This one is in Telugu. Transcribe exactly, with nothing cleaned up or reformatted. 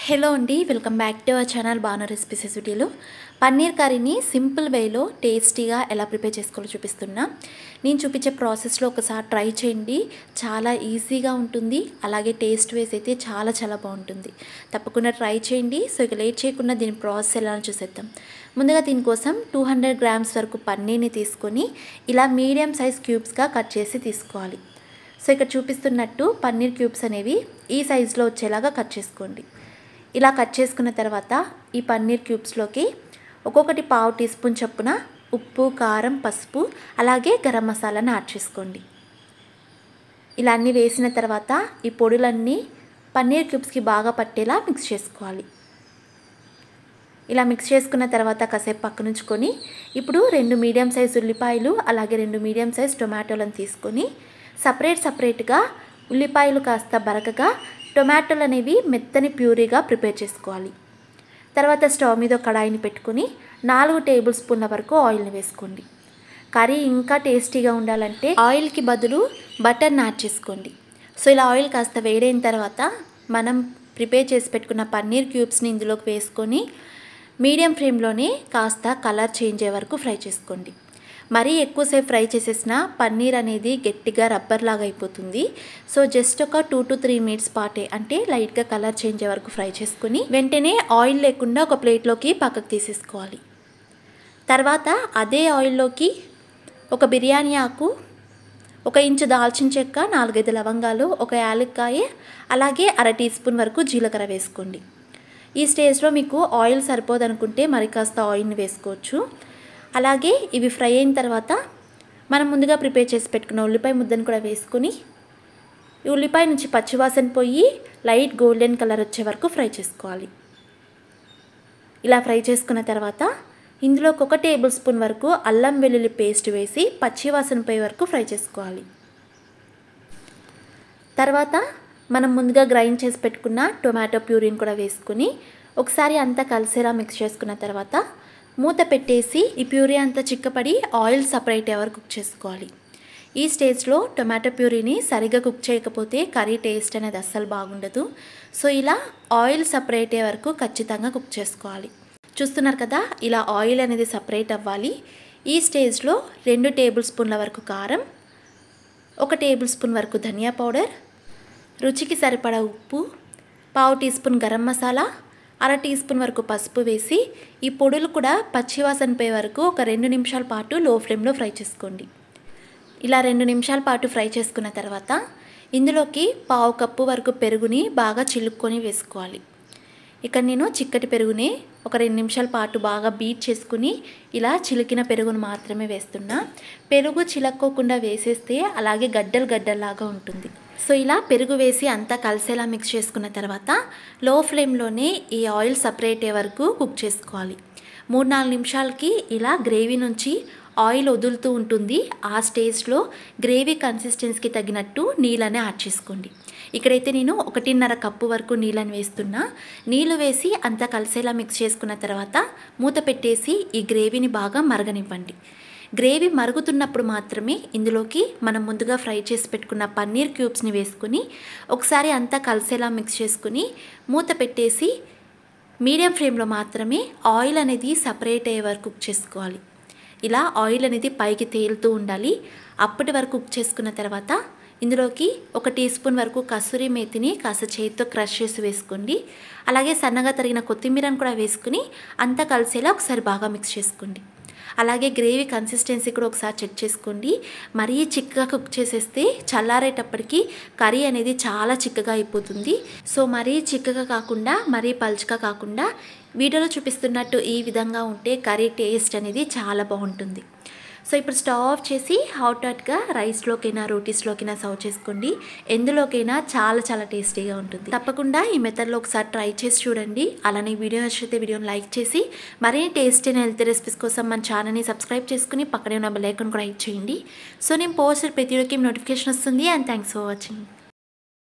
హలో అండి, welcome back to our channel Banu recipes వీడియోలో పన్నీర్ కర్రీని సింపుల్ వేలో టేస్టీగా ఎలా ప్రిపేర్ చేసుకోవాలో చూపిస్తున్నా. నేను చూపించే ప్రాసెస్లో ఒకసారి ట్రై చేయండి. చాలా ఈజీగా ఉంటుంది, అలాగే టేస్ట్ వైస్ అయితే చాలా చాలా బాగుంటుంది. తప్పకుండా ట్రై చేయండి. సో ఇక లేట్ చేయకుండా దీని ప్రాసెస్ ఎలా చూసేద్దాం. ముందుగా దీనికోసం టూ హండ్రెడ్ గ్రామ్స్ వరకు పన్నీర్ని తీసుకొని ఇలా మీడియం సైజ్ క్యూబ్స్గా కట్ చేసి తీసుకోవాలి. సో ఇక్కడ చూపిస్తున్నట్టు పన్నీర్ క్యూబ్స్ అనేవి ఈ సైజులో వచ్చేలాగా కట్ చేసుకోండి. ఇలా కట్ చేసుకున్న తర్వాత ఈ పన్నీర్ క్యూబ్స్లోకి ఒక్కొక్కటి పావు టీ స్పూన్ చొప్పున ఉప్పు, కారం, పసుపు అలాగే గరం మసాలాను యాడ్ చేసుకోండి. ఇలా అన్నీ వేసిన తర్వాత ఈ పొడులన్నీ పన్నీర్ క్యూబ్స్కి బాగా పట్టేలా మిక్స్ చేసుకోవాలి. ఇలా మిక్స్ చేసుకున్న తర్వాత కాసేపు పక్కనుంచుకొని ఇప్పుడు రెండు మీడియం సైజ్ ఉల్లిపాయలు అలాగే రెండు మీడియం సైజ్ టొమాటోలను తీసుకొని సపరేట్ సపరేట్గా ఉల్లిపాయలు కాస్త బరకగా, టొమాటోలు అనేవి మెత్తని ప్యూరీగా ప్రిపేర్ చేసుకోవాలి. తర్వాత స్టవ్ మీద కడాయిని పెట్టుకొని నాలుగు టేబుల్ స్పూన్ల వరకు ఆయిల్ని వేసుకోండి. కర్రీ ఇంకా టేస్టీగా ఉండాలంటే ఆయిల్కి బదులు బటర్ని యాడ్ చేసుకోండి. సో ఇలా ఆయిల్ కాస్త వేడైన తర్వాత మనం ప్రిపేర్ చేసి పెట్టుకున్న పన్నీర్ క్యూబ్స్ని ఇందులోకి వేసుకొని మీడియం ఫ్లేమ్లోనే కాస్త కలర్ చేంజ్ అయ్యే వరకు ఫ్రై చేసుకోండి. మరీ ఎక్కువసేపు ఫ్రై చేసేసిన పన్నీర్ అనేది గట్టిగా రబ్బర్ లాగా అయిపోతుంది. సో జస్ట్ ఒక టూ టు త్రీ మినిట్స్ పాటే, అంటే లైట్గా కలర్ చేంజ్ అయ్యే వరకు ఫ్రై చేసుకుని వెంటనే ఆయిల్ లేకుండా ఒక ప్లేట్లోకి పక్కకు తీసేసుకోవాలి. తర్వాత అదే ఆయిల్లోకి ఒక బిర్యానీ ఆకు, ఒక ఇంచు దాల్చిన చెక్క, నాలుగైదు లవంగాలు, ఒక యాలక్కాయ అలాగే అర టీ స్పూన్ వరకు జీలకర్ర వేసుకోండి. ఈ స్టేజ్లో మీకు ఆయిల్ సరిపోదనుకుంటే మరి కాస్త ఆయిల్ని వేసుకోవచ్చు. అలాగే ఇవి ఫ్రై అయిన తర్వాత మనం ముందుగా ప్రిపేర్ చేసి పెట్టుకున్న ఉల్లిపాయ ముద్దను కూడా వేసుకొని ఈ ఉల్లిపాయ నుంచి పచ్చివాసన పోయి లైట్ గోల్డెన్ కలర్ వచ్చే వరకు ఫ్రై చేసుకోవాలి. ఇలా ఫ్రై చేసుకున్న తర్వాత ఇందులోకి ఒక టేబుల్ స్పూన్ వరకు అల్లం వెల్లుల్లి పేస్ట్ వేసి పచ్చివాసన పోయే వరకు ఫ్రై చేసుకోవాలి. తర్వాత మనం ముందుగా గ్రైండ్ చేసి పెట్టుకున్న టొమాటో ప్యూరీని కూడా వేసుకొని ఒకసారి అంతా కలిసేలా మిక్స్ చేసుకున్న తర్వాత మూత పెట్టేసి ఈ ప్యూరీ అంతా చిక్కపడి ఆయిల్ సపరేట్ అయ్యే వరకు కుక్ చేసుకోవాలి. ఈ స్టేజ్లో టొమాటో ప్యూరీని సరిగ్గా కుక్ చేయకపోతే కర్రీ టేస్ట్ అనేది అస్సలు బాగుండదు. సో ఇలా ఆయిల్ సపరేట్ అయ్యే వరకు ఖచ్చితంగా కుక్ చేసుకోవాలి. చూస్తున్నారు కదా, ఇలా ఆయిల్ అనేది సపరేట్ అవ్వాలి. ఈ స్టేజ్లో రెండు టేబుల్ స్పూన్ల వరకు కారం, ఒక టేబుల్ స్పూన్ వరకు ధనియా పౌడర్, రుచికి సరిపడా ఉప్పు, పావు టీ స్పూన్ గరం మసాలా, అర టీ స్పూన్ వరకు పసుపు వేసి ఈ పొడులు కూడా పచ్చివాసన పోయే వరకు ఒక రెండు నిమిషాల పాటు లో ఫ్లేమ్లో ఫ్రై చేసుకోండి. ఇలా రెండు నిమిషాల పాటు ఫ్రై చేసుకున్న తర్వాత ఇందులోకి పావు కప్పు వరకు పెరుగుని బాగా చిలుక్కొని వేసుకోవాలి. ఇక్కడ నేను చిక్కటి పెరుగుని ఒక రెండు నిమిషాల పాటు బాగా బీట్ చేసుకుని ఇలా చిలికిన పెరుగును మాత్రమే వేస్తున్నా. పెరుగు చిలక్కోకుండా వేసేస్తే అలాగే గడ్డలు గడ్డల్లాగా ఉంటుంది. సో ఇలా పెరుగు వేసి అంతా కలిసేలా మిక్స్ చేసుకున్న తర్వాత లో ఫ్లేమ్లోనే ఈ ఆయిల్ సపరేట్ అయ్యే వరకు కుక్ చేసుకోవాలి. మూడు నాలుగు నిమిషాలకి ఇలా గ్రేవీ నుంచి ఆయిల్ వదులుతూ ఉంటుంది. ఆ స్టేజ్లో గ్రేవీ కన్సిస్టెన్సీకి తగినట్టు నీళ్ళని యాడ్ చేసుకోండి. ఇక్కడైతే నేను ఒకటిన్నర కప్పు వరకు నీళ్ళని వేస్తున్నా. నీళ్ళు వేసి అంతా కలిసేలా మిక్స్ చేసుకున్న తర్వాత మూత పెట్టేసి ఈ గ్రేవీని బాగా మరగనివ్వండి. గ్రేవీ మరుగుతున్నప్పుడు మాత్రమే ఇందులోకి మనం ముందుగా ఫ్రై చేసి పెట్టుకున్న పన్నీర్ క్యూబ్స్ని వేసుకుని ఒకసారి అంతా కలిసేలా మిక్స్ చేసుకుని మూత పెట్టేసి మీడియం ఫ్లేమ్లో మాత్రమే ఆయిల్ అనేది సపరేట్ అయ్యే వరకు కుక్ చేసుకోవాలి. ఇలా ఆయిల్ అనేది పైకి తేలుతూ ఉండాలి. అప్పటి వరకు కుక్ చేసుకున్న తర్వాత ఇందులోకి ఒక టీ స్పూన్ వరకు కసూరి మేతిని కాస్త చేతితో క్రష్ చేసి వేసుకోండి. అలాగే సన్నగా తరిగిన కొత్తిమీరను కూడా వేసుకుని అంతా కలిసేలా ఒకసారి బాగా మిక్స్ చేసుకోండి. అలాగే గ్రేవీ కన్సిస్టెన్సీ కూడా ఒకసారి చెక్ చేసుకోండి. మరీ చిక్కగా కుక్ చేసేస్తే చల్లారేటప్పటికి కర్రీ అనేది చాలా చిక్కగా అయిపోతుంది. సో మరీ చిక్కగా కాకుండా మరీ పల్చగా కాకుండా వీడియోలో చూపిస్తున్నట్టు ఈ విధంగా ఉంటే కర్రీ టేస్ట్ అనేది చాలా బాగుంటుంది. సో ఇప్పుడు స్టవ్ ఆఫ్ చేసి హాట్ హాట్గా రైస్లోకైనా రోటీస్లోకైనా సర్వ్ చేసుకోండి. ఎందులోకైనా చాలా చాలా టేస్టీగా ఉంటుంది. తప్పకుండా ఈ మెథడ్లో ఒకసారి ట్రై చేసి చూడండి. అలానే వీడియో నచ్చితే వీడియోని లైక్ చేసి మరిన్ని టేస్టీ అండ్ హెల్తీ రెసిపీస్ కోసం మన ఛానల్ని సబ్స్క్రైబ్ చేసుకుని పక్కనే ఉన్న బెల్ ఐకాన్ కూడా క్లిక్ చేయండి. సో నేను పోస్ట్ ప్రతి వీడియోకి నోటిఫికేషన్ వస్తుంది. And thanks for watching.